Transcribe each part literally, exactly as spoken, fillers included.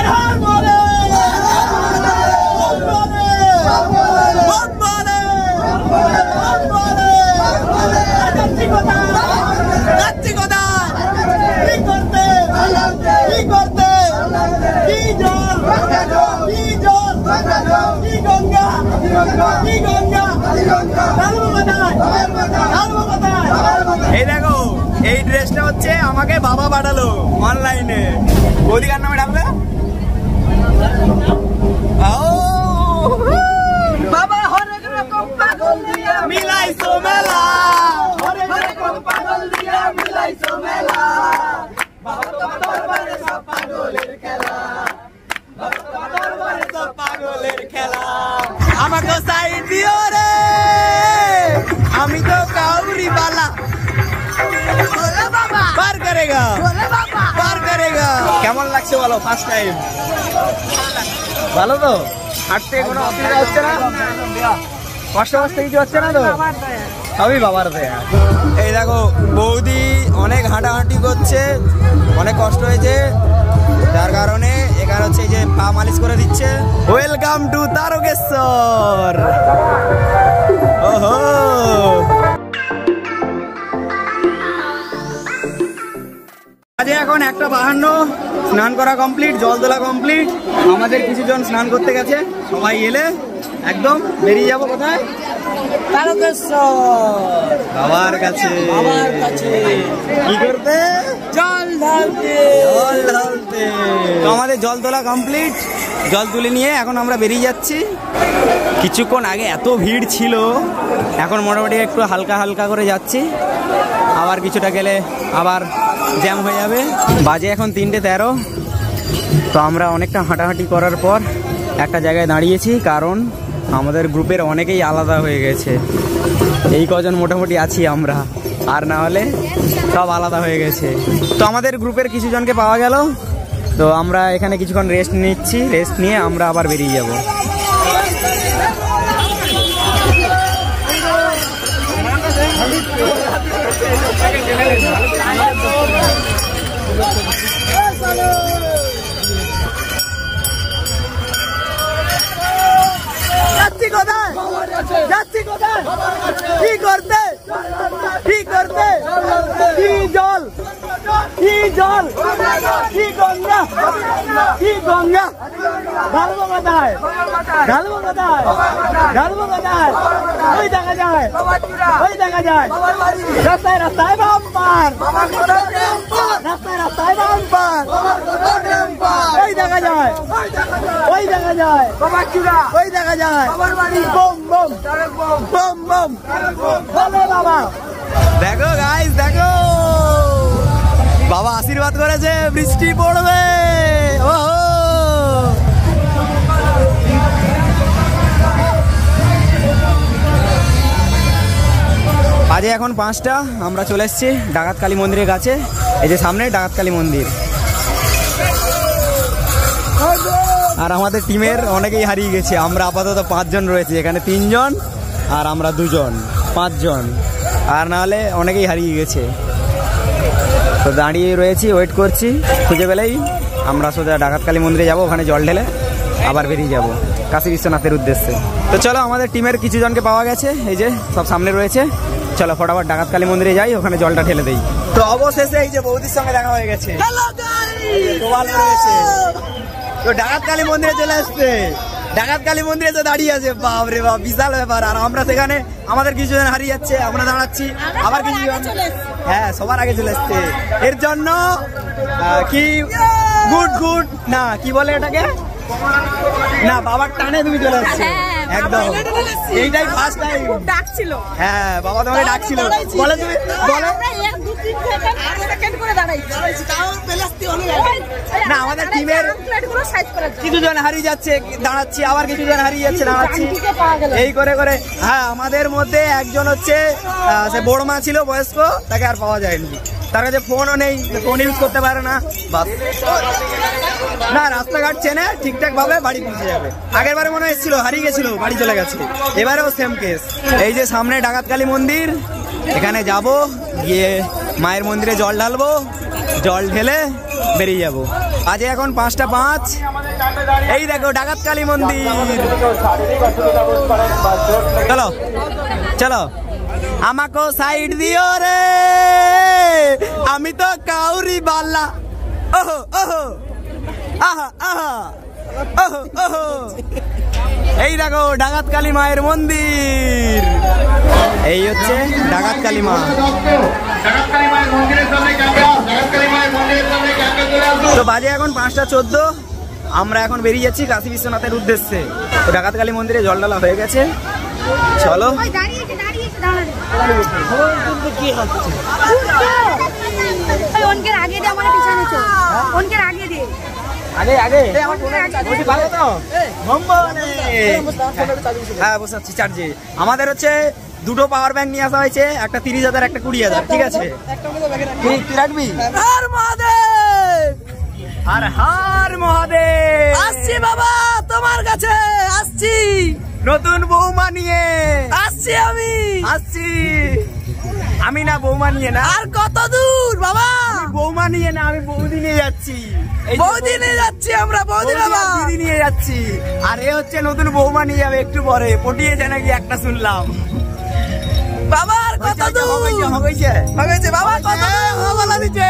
এই দেখো এই ড্রেসটা হচ্ছে আমাকে বাবা পাঠালো অনলাইনে। বৌদি কার নামে ডাকবে? বাবা হরেক রকম পাগল দিয়া মিলাইছো মেলা, হরেক রকম পাগল দিয়া মিলাইছো মেলা, বাবা তোমার দরবারে সব পাগলের খেলা, বাবা তোমার দরবারে সব পাগলের খেলা। আমাকে সাইড দিও রে, আমি তো কাউরি বালা। পার করেগা পার করেগা। কেমন লাগছে বলো ফার্স্ট টাইম? ভালো তো? হাঁটতে কোনো অসুবিধা হচ্ছে না? কষ্ট কষ্ট কিছু হচ্ছে না তো? সবই বাবার দেয়া। এই দেখো বৌদি অনেক হাঁটাহাঁটি করছে, অনেক কষ্ট হয়েছে, যার কারণে এখানে হচ্ছে যে পা মালিশ করে দিচ্ছে। Welcome to Tarakeswar. ওহো আজকে এখন একটা বাহান্ন, স্নান করা কমপ্লিট, জল তোলা কমপ্লিট। আমাদের কিছুজন স্নান করতে গেছে, সবাই এলে একদম বেরিয়ে যাবো কোথায়? তারকেশ্বর বাবার কাছে। বাবার কাছে কি করতে? জল ঢালতে। জল ঢালতে। তো আমাদের জল তোলা কমপ্লিট, জল তুলে নিয়ে এখন আমরা বেরিয়ে যাচ্ছি। কিছুক্ষণ আগে এত ভিড় ছিল, এখন মোটামুটি একটু হালকা হালকা করে যাচ্ছি। আবার কিছুটা গেলে আবার জ্যাম হয়ে যাবে। বাজে এখন তিনটে তেরো। তো আমরা অনেকটা হাঁটাহাঁটি করার পর একটা জায়গায় দাঁড়িয়েছি, কারণ আমাদের গ্রুপের অনেকেই আলাদা হয়ে গেছে। এই কজন মোটামুটি আছি আমরা, আর না হলে সব আলাদা হয়ে গেছে। তো আমাদের গ্রুপের কিছু জনকে পাওয়া গেল, তো আমরা এখানে কিছুক্ষণ রেস্ট নিচ্ছি। রেস্ট নিয়ে আমরা আবার বেরিয়ে যাব। যাচ্ছি কোথায়? যাচ্ছি কোথায়? কি করতে? কি করতে? কি জল? কি জল? কি গঙ্গা? কি গঙ্গা? ঢালবো কোথায়? ঢালবো কোথায়? ঢালবো কোথায়? ওই দেখা যায়, ওই দেখা যায়। রাস্তায় রাস্তায় বাম্পার, রাস্তায় রাস্তায় বাম্পার। ওই দেখা যায়, ওই দেখা যায়, ওই দেখা যায়। বম বম বম বম। বাবা দেখো গাইস, দেখো বাবা আশীর্বাদ করেছে, বৃষ্টি পড়বে। ওহো আজ এখন পাঁচটা, আমরা চলে এসেছি ডাকাত কালী মন্দিরের কাছে। এই যে সামনে ডাকাত কালী মন্দির। আর আমাদের টিমের অনেকেই হারিয়ে গেছে। আমরা আপাতত পাঁচজন রয়েছি এখানে, তিনজন আর আমরা দুজন, পাঁচজন। আর না হলে অনেকেই হারিয়ে গেছে। তো দাঁড়িয়ে রয়েছি, ওয়েট করছি। খুঁজে পেলেই আমরা সোজা ডাকাত কালী মন্দিরে যাব, ওখানে জল ঢেলে আবার বেরিয়ে যাব কাশী বিশ্বনাথের উদ্দেশ্যে। তো চলো, আমাদের টিমের কিছু জনকে পাওয়া গেছে, এই যে সব সামনে রয়েছে। চলো ফটাফট ডাকাত কালী মন্দিরে যাই, ওখানে জলটা ঢেলে দেই। তো অবশেষে এই যে বৌদির সঙ্গে দেখা হয়ে গেছে, তো ডাকাত কালী মন্দিরে চলে আসছে। ডাকাত কালী মন্দিরে তো দাঁড়িয়ে আছে, বাপ রে বাপ, বিশাল ব্যাপার। আর আমরা সেখানে আমাদের কিছুজন হারিয়ে যাচ্ছে, আমরা দাঁড়াচ্ছি। আবার কিছুজন, হ্যাঁ সবার আগে চলে আসছে। এর জন্য কি গুড গুড না কি বলে এটাকে, না বাবার টানে তুমি চলে আসছো একদম। এইটাই ফার্স্ট টাইম ডাকছিল। হ্যাঁ বাবা তোমাকে ডাকছিল, বলে তুমি বলো না। আমাদের টিমের কিছু জন হারিয়ে যাচ্ছে, দাঁড়াচ্ছি, আবার কিছু জন হারিয়ে যাচ্ছে, দাঁড়াচ্ছি, এই করে করে। হ্যাঁ আমাদের মধ্যে একজন হচ্ছে সে বড় মা ছিল বয়স্ক, তাকে আর পাওয়া যায়নি। তার কাছে ফোনও নেই, ফোন ইউজ করতে পারে না। বাস না, রাস্তাঘাট চেনে ঠিকঠাক ভাবে বাড়ি পৌঁছে যাবে। আগের বারে মনে এসেছিল, হারিয়ে গেছিল, বাড়ি চলে গেছে। এবারেও সেম কেস। এই যে সামনে ডাকাত কালী মন্দির, এখানে যাব, গিয়ে মায়ের মন্দিরে জল ঢালবো, জল ঢেলে বেরিয়ে যাব। আজে এখন পাঁচটা পাঁচ। এই দেখো ডাকাত কালী মন্দির। চলো চলো, আমাকে সাইড দিও রে, আমি তো কাউরি বাল্লা। ওহো ওহো, আহা আহা, ওহো ওহো। এই দেখো ডাকাত কালী মায়ের মন্দির। এই হচ্ছে ডাকাত কালী মা। তো বাজে এখন পাঁচটা চোদ্দ। আমরা এখন বেরিয়ে যাচ্ছি কাশী বিশ্বনাথের উদ্দেশ্যে। তো ডাকাত কালী মন্দিরে জল ঢালা হয়ে গেছে, চলো। আগে আগে হ্যাঁ বসে আছি চার্জে। আমাদের হচ্ছে দুটো পাওয়ার ব্যাংক নিয়ে আসা হয়েছে, একটা তিরিশ হাজার একটা কুড়ি হাজার ঠিক আছে। তুই রাখবি? হর মহাদেব, আর হর মহাদেব। আসছি বাবা তোমার কাছে, আসছি নতুন বৌমা নিয়ে আসছি। আমি আসছি, আমি না বৌমা নিয়ে না। আর কত দূর বাবা? বৌমা নিয়ে না, আমি বৌদি নিয়ে যাচ্ছি। বৌদি নিয়ে যাচ্ছি আমরা, বৌদি বাবা দিদি নিয়ে যাচ্ছি। আর এ হচ্ছে নতুন বৌমা নিয়ে যাবে একটু পরে, পটিয়েছে নাকি একটা শুনলাম। বাবা আর কত দূর? হয়েছে হয়েছে বাবা, কত বলা দিচ্ছে।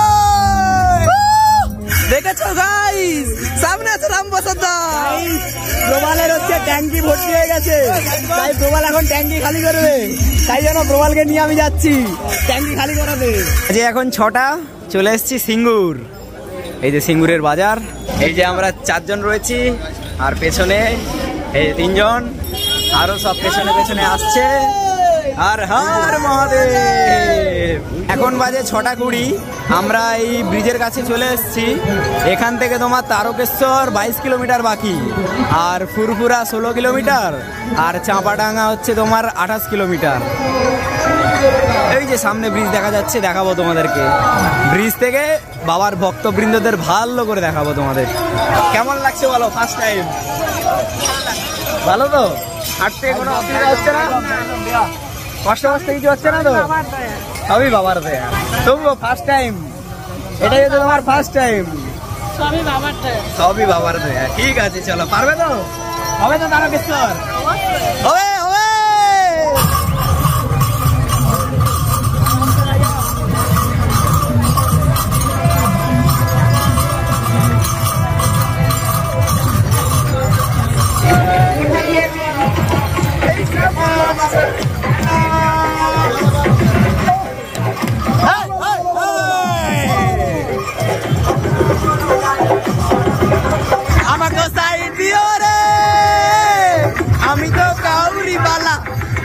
দেখেছো গাইস, সামনে আছে রামপ্রসাদ দা। প্রবালের হচ্ছে ট্যাঙ্কি ভর্তি হয়ে গেছে, তাই প্রবাল এখন ট্যাঙ্কি খালি করবে। তাই জন্য প্রবালকে নিয়ে আমি যাচ্ছি ট্যাঙ্কি খালি করাতে। যে এখন ছটা, চলে এসেছি সিঙ্গুর। এই যে সিঙ্গুরের বাজার। এই যে আমরা চারজন রয়েছি, আর পেছনে এই তিনজন, আরো সব পেছনে পেছনে আসছে। আর হর মহাদেব। এখন বাজে ছটা কুড়ি। আমরা এই ব্রিজের কাছে চলে এসেছি। এখান থেকে তোমার তারকেশ্বর বাইশ কিলোমিটার বাকি, আর ফুরফুরা ষোলো কিলোমিটার, আর চাঁপাডাঙ্গা হচ্ছে তোমার আঠাশ কিলোমিটার। এই যে সামনে ব্রিজ দেখা যাচ্ছে, দেখাবো তোমাদেরকে। ব্রিজ থেকে বাবার ভক্তবৃন্দদের ভালো করে দেখাবো তোমাদের। কেমন লাগছে বলো? ফার্স্ট টাইম ভালো তো? হাঁটতে কোনো অসুবিধা হচ্ছে না? কষ্ট কষ্ট কিছু হচ্ছে না তো? সবই বাবার দেয়া। তবুও ফার্স্ট টাইম, এটাই হচ্ছে তোমার ফার্স্ট টাইম। সবই বাবার দেয়া, সবই বাবার দেয়া। ঠিক আছে চলো, পারবে তো? হবে তো তারকেশ্বর? হবে হবে। আমাকে সাইড দিও রে, আমি তো কাউরি বালা।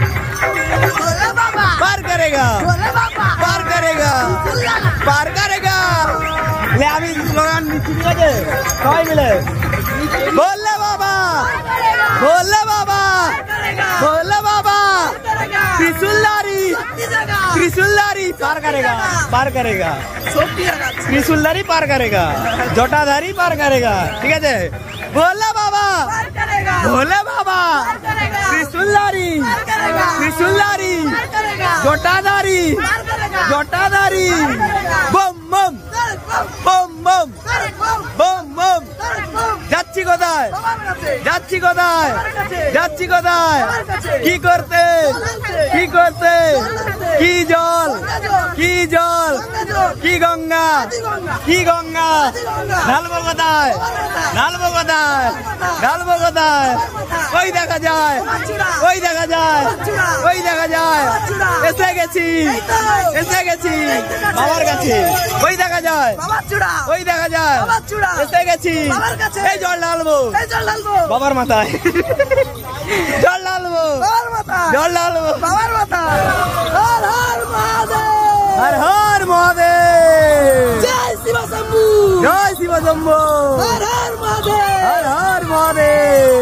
পার করেগা পার করেগা পার করেগা। আমি স্লোগান নিচ্ছি, ঠিক আছে? সবাই মিলে বললে বাবা, বললে বাবা, বললে বাবা। त्रिशूलधारी, त्रिशूलधारी पार करेगा, पार करेगा। त्रिशूलधारी पार करेगा, जटाधारी पार करेगा। ठीक है, भोले बाबा, भोले बाबा, त्रिशूलधारी, त्रिशूलधारी, जटाधारी, जटाधारी। बम बम बम बम बम बम। যাচ্ছি কোথায়, যাচ্ছি কোথায়, যাচ্ছি কোথায়? কি করতে, কি করতে? কি জল, কি জল, কি গঙ্গা, কি গঙ্গা। ঢালবো কোথায়, ঢালবো কোথায়, ঢালবো কোথায়? ওই দেখা যায়, ওই দেখা যায়, ওই দেখা যায়। এসে গেছি, এসে গেছি বাবার কাছে। ওই দেখা যায়, ওই দেখা যায়, এসে গেছি। এই জল ঢালবো, বাবার মাথায় জল ঢালবো, জল ঢালবো বাবার মাথায়। হর হর মহাদেব, হর হর মহাদেব। জয় শিব শম্ভু, জয় শিব শম্ভু। হর হর মহাদেব, হর হর মহাদেব।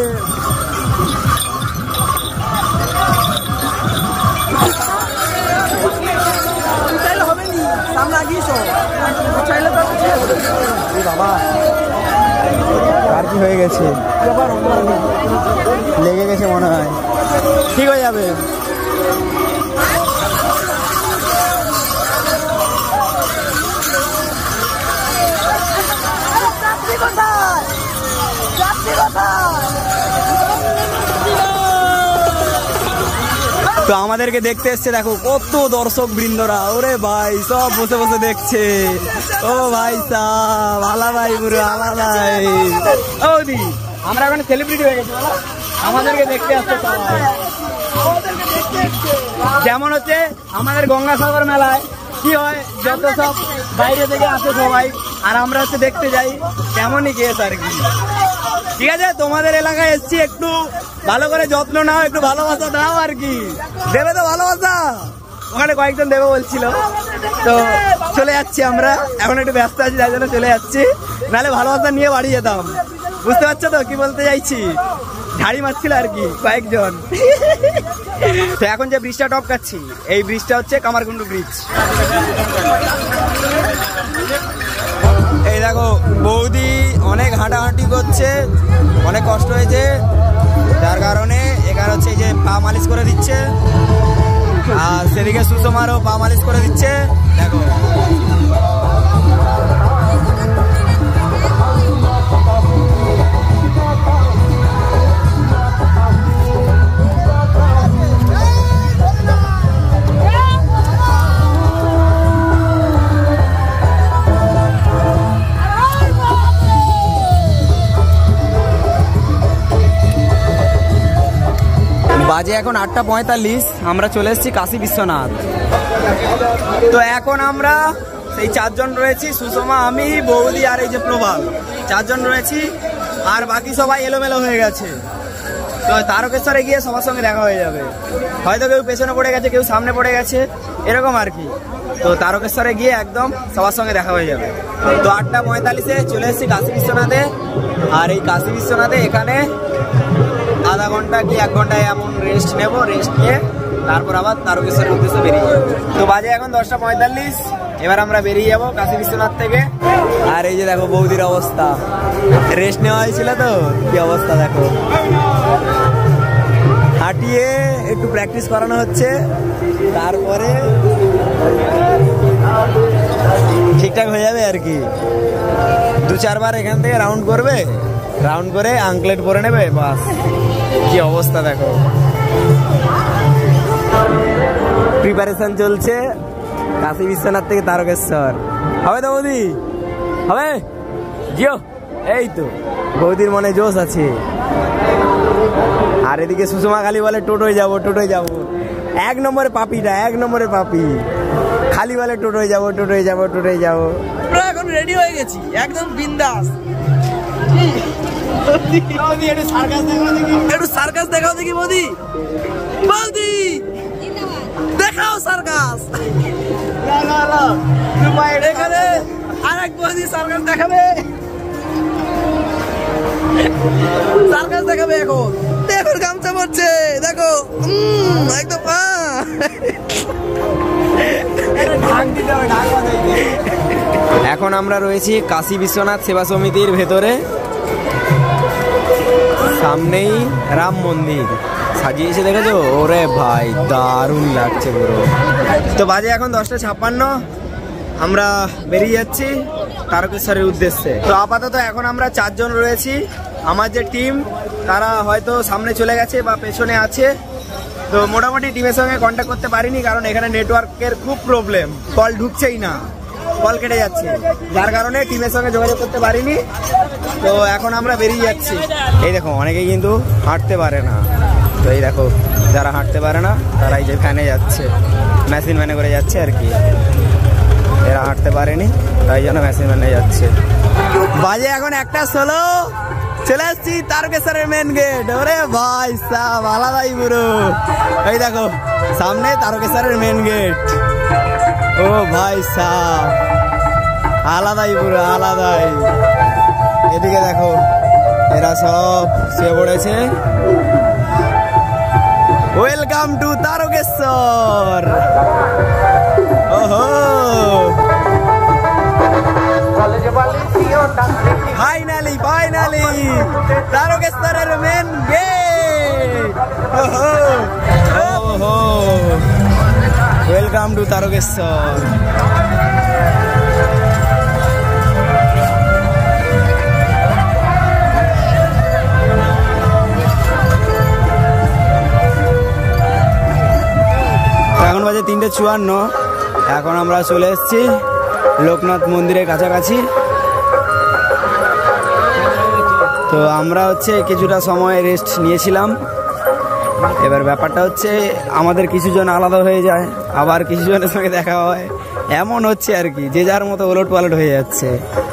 চাইলে হবে নি, সামনে আগিয়েছ চাইলে তো বাবা। আর কি হয়ে গেছে, লেগে গেছে মনে হয়, ঠিক হয়ে যাবে। তো আমাদেরকে দেখতে এসছে, দেখো কত দর্শক বৃন্দরা, ওরে ভাই সব বসে বসে দেখছে। ও ভাই সাহ, আলা ভাই পুরো আলা ভাই। ও দি আমরা এখন সেলিব্রিটি হয়ে গেছি, আমাদেরকে দেখতে আসছে সবাই। যেমন হচ্ছে আমাদের গঙ্গাসাগর মেলায় কি হয়, যত সব বাইরে থেকে আসে সবাই, আর আমরা হচ্ছে দেখতে যাই, তেমনই কেস আর কি। ঠিক আছে, তোমাদের এলাকায় এসছি, একটু ভালো করে যত্ন নাও, একটু ভালোবাসা দাও আর কি। দেবে তো ভালোবাসা? ওখানে কয়েকজন দেবে বলছিল, তো চলে যাচ্ছি আমরা। এখন একটু ব্যস্ত আছি, যার জন্য চলে যাচ্ছি, নাহলে ভালোবাসা নিয়ে বাড়ি যেতাম। বুঝতে পারছো তো কি বলতে চাইছি? ঝাড়ি মারছিল আর কি কয়েকজন। তো এখন যে ব্রিজটা টপকাচ্ছি, এই ব্রিজটা হচ্ছে কামারকুণ্ডু ব্রিজ। এই দেখো বৌদি অনেক হাঁটাহাঁটি করছে, অনেক কষ্ট হয়েছে, যার কারণে এখানে হচ্ছে এই যে পা মালিশ করে দিচ্ছে, আর সেদিকে সুষমারও পা মালিশ করে দিচ্ছে। দেখো বাজে এখন আটটা পঁয়তাল্লিশ, আমরা চলে এসেছি কাশী বিশ্বনাথ। তো এখন আমরা সেই চারজন রয়েছি, সুষমা, আমি, বৌদি আর এই যে প্রভাব, চারজন রয়েছি, আর বাকি সবাই এলোমেলো হয়ে গেছে। তো তারকেশ্বরে গিয়ে সবার সঙ্গে দেখা হয়ে যাবে, হয়তো কেউ পেছনে পড়ে গেছে, কেউ সামনে পড়ে গেছে, এরকম আর কি। তো তারকেশ্বরে গিয়ে একদম সবার সঙ্গে দেখা হয়ে যাবে। তো আটটা পঁয়তাল্লিশে চলে এসেছি কাশী বিশ্বনাথে, আর এই কাশী বিশ্বনাথে এখানে আধা ঘন্টা কি এক ঘন্টায় এমন রেস্ট নেব, রেস্ট নিয়ে তারপর আবার তারকেশ্বরের উদ্দেশ্যে বেরিয়ে যাবো। তো বাজে এখন দশটা পঁয়তাল্লিশ, এবার আমরা বেরিয়ে যাবো কাশী বিশ্বনাথ থেকে। আর এই যে দেখো বৌদির অবস্থা, রেস্ট নেওয়া হয়েছিল তো কি অবস্থা দেখো, হাঁটিয়ে একটু প্র্যাকটিস করানো হচ্ছে, তারপরে ঠিকঠাক হয়ে যাবে আর কি। দু চারবার এখান থেকে রাউন্ড করবে, রাউন্ড করে আঙ্কলেট পরে নেবে, বাস। কি অবস্থা দেখো, প্রিপারেশন চলছে কাশী বিশ্বনাথ থেকে তারকেশ্বর। হবে তো বৌদি? হবে? জিও, এই তো বৌদির মনে জোশ আছে। আর এদিকে সুষমা খালি বলে টোটোয় যাবো, টোটোয় যাবো। এক নম্বরে পাপিটা, এক নম্বরে পাপি, খালি বলে টোটোয় যাবো, টোটোয় যাবো, টোটোয় যাবো। এখন রেডি হয়ে গেছি, একদম বিন্দাস। একটু সার্কাস দেখাও দেখি বৌদি, বৌদি দেখাও সার্কাস। এখানে আরেক বৌদি সার্কাস দেখাবে, সার্কাস দেখাবে এখন। দেখো গামছা পড়ছে, দেখো একদম। এখন আমরা রয়েছি কাশী বিশ্বনাথ সেবা সমিতির ভেতরে, সামনেই রাম মন্দির সাজিয়েছে, দেখেছো? ওরে ভাই দারুণ লাগছে পুরো। তো বাজে এখন দশটা ছাপ্পান্ন, আমরা বেরিয়ে যাচ্ছি তারকেশ্বরের উদ্দেশ্যে। তো আপাতত এখন আমরা চারজন রয়েছি, আমার যে টিম তারা হয়তো সামনে চলে গেছে বা পেছনে আছে। তো মোটামুটি টিমের সঙ্গে কন্ট্যাক্ট করতে পারিনি, কারণ এখানে নেটওয়ার্কের খুব প্রবলেম, কল ঢুকছেই না, কল কেটে যাচ্ছে, যার কারণে টিমের সঙ্গে যোগাযোগ করতে পারিনি। তো এখন আমরা বেরিয়ে যাচ্ছি। এই দেখো অনেকেই কিন্তু হাঁটতে পারে না, তো এই দেখো যারা হাঁটতে পারে না তারা এই যে ভ্যানে যাচ্ছে, মেশিন ভ্যানে করে যাচ্ছে আর কি। এরা হাঁটতে পারেনি, তাই জন্য মেশিন ভ্যানে যাচ্ছে। বাজে এখন একটা ষোলো, চলে আসছি তারকেশ্বরের মেন গেট। ওরে ভাই সাহ, আলাদাই পুরো। এই দেখো সামনে তারকেশ্বরের মেন গেট। ও ভাই সাহ, আলাদাই পুরো, আলাদাই। এদিকে দেখো এরা সব শুয়ে পড়েছে। Welcome to Tarakeswar. ওহো, ফাইনালি ফাইনালি তারকেশ্বরের মেন গেট। ওহো ওহো, ওয়েলকাম টু তারকেশ্বর। তিনটে চুয়ান্ন। এখন আমরা চলে এসেছি লোকনাথ মন্দিরের কাছাকাছি। তো আমরা হচ্ছে কিছুটা সময় রেস্ট নিয়েছিলাম। এবার ব্যাপারটা হচ্ছে আমাদের কিছুজন আলাদা হয়ে যায়, আবার কিছুজনের সঙ্গে দেখা হয়, এমন হচ্ছে আর কি, যে যার মতো ওলট পালট হয়ে যাচ্ছে,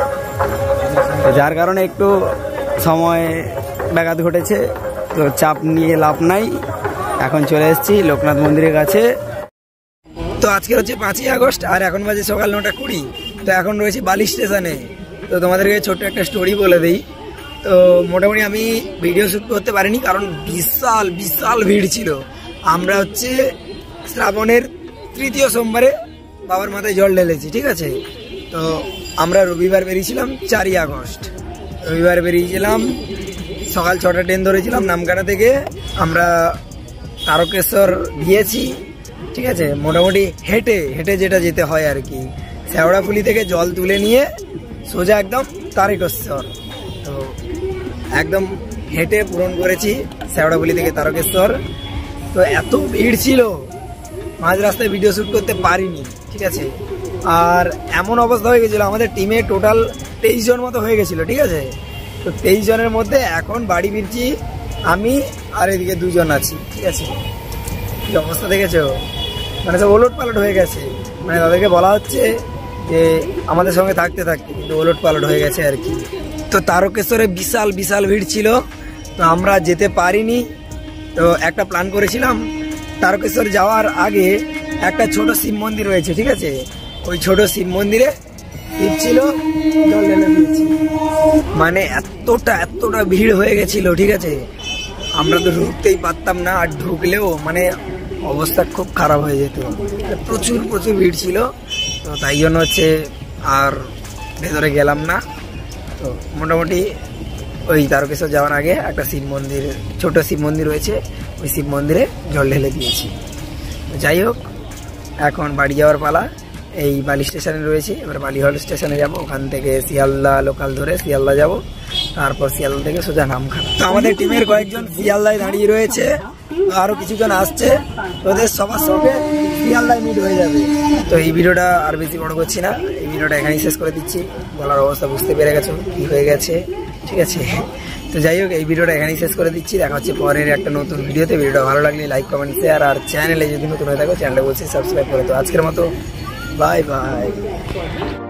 যার কারণে একটু সময় ব্যাঘাত ঘটেছে। তো চাপ নিয়ে লাভ নাই, এখন চলে এসেছি লোকনাথ মন্দিরের কাছে। তো আজকে হচ্ছে পাঁচই আগস্ট আর এখন বাজে সকাল নটা কুড়ি। তো এখন রয়েছে বালি স্টেশনে। তো তোমাদেরকে ছোট্ট একটা স্টোরি বলে দিই। তো মোটামুটি আমি ভিডিও শ্যুট করতে পারিনি, কারণ বিশাল বিশাল ভিড় ছিল। আমরা হচ্ছে শ্রাবণের তৃতীয় সোমবারে বাবার মাথায় জল ঢেলেছি, ঠিক আছে। তো আমরা রবিবার বেরিয়েছিলাম চারই আগস্ট। রবিবার বেরিয়েছিলাম, সকাল ছটা ট্রেন ধরেছিলাম নামখানা থেকে। আমরা তারকেশ্বর গিয়েছি, ঠিক আছে। মোটামুটি হেঁটে হেঁটে যেটা যেতে হয় আর কি, শেওড়াফুলি থেকে জল তুলে নিয়ে সোজা একদম তারকেশ্বর। তো একদম হেঁটে পূরণ করেছি শেওড়াফুলি থেকে তারকেশ্বর। তো এত ভিড় ছিল, মাঝ রাস্তায় ভিডিও শ্যুট করতে পারিনি, ঠিক আছে। আর এমন অবস্থা হয়ে গেছিলো, আমাদের টিমে টোটাল তেইশ জন মতো হয়ে গেছিলো, ঠিক আছে। তো তেইশ জনের মধ্যে এখন বাড়ি ফিরছি আমি আর এদিকে দুজন আছি, ঠিক আছে। কি অবস্থা দেখেছো, মানে সব ওলট পালট হয়ে গেছে। মানে তাদেরকে বলা হচ্ছে যে আমাদের সঙ্গে থাকতে থাকতে, কিন্তু ওলট পালট হয়ে গেছে আর কি। তো তারকেশ্বরে বিশাল বিশাল ভিড় ছিল, তো আমরা যেতে পারিনি। তো একটা প্ল্যান করেছিলাম, তারকেশ্বর যাওয়ার আগে একটা ছোট শিব মন্দির রয়েছে, ঠিক আছে। ওই ছোট শিব মন্দিরে শিব ছিল, জল ঢেলে দিয়েছি। মানে এতটা এতটা ভিড় হয়ে গেছিল, ঠিক আছে, আমরা তো ঢুকতেই পারতাম না। আর ঢুকলেও মানে অবস্থা খুব খারাপ হয়ে যেত, প্রচুর প্রচুর ভিড় ছিল। তো তাই জন্য হচ্ছে আর ভেতরে গেলাম না। তো মোটামুটি ওই তারকেশ্বর যাওয়ার আগে একটা শিব মন্দির, ছোট শিব মন্দির রয়েছে, ওই শিব মন্দিরে জল ঢেলে দিয়েছি। যাই হোক, এখন বাড়ি যাওয়ার পালা। এই বালি স্টেশনে রয়েছে, এবার বালিহল স্টেশনে যাব। ওখান থেকে শিয়ালদা লোকাল ধরে শিয়ালদা যাব, তারপর শিয়ালদা থেকে সোজা নামখানা। তো আমাদের টিমের কয়েকজন শিয়ালদায় দাঁড়িয়ে রয়েছে, আরো কিছুজন আসছে, ওদের সবার সঙ্গে শিয়ালদায় মিট হয়ে যাবে। তো এই ভিডিওটা আর বেশি বড় করছি না, এই ভিডিওটা এখানেই শেষ করে দিচ্ছি। গলার অবস্থা বুঝতে পেরে গেছো কি হয়ে গেছে, ঠিক আছে। তো যাই হোক, এই ভিডিওটা এখানেই শেষ করে দিচ্ছি। দেখা হচ্ছে পরের একটা নতুন ভিডিওতে। ভিডিওটা ভালো লাগলে লাইক কমেন্ট শেয়ার, আর চ্যানেলে যদি নতুন হয়ে থাকো চ্যানেলটা বলছি সাবস্ক্রাইব করে। তো আজকের মতো বাই বাই।